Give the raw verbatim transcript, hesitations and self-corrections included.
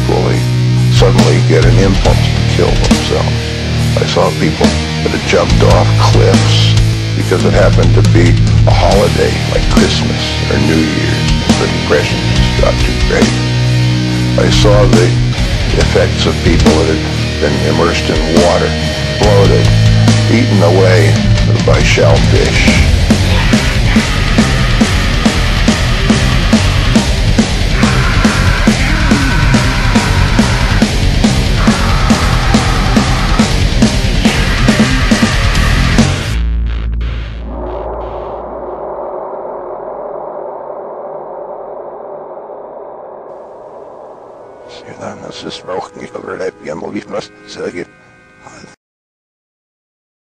will they suddenly get an impulse to kill themselves. I saw people that had jumped off cliffs because it happened to be a holiday like Christmas or New Year's. The depression just got too great. I saw the effects of people that had been immersed in water, bloated, eaten away by shellfish. Das ist auch nicht überlebt, ja, mal ich was sagen.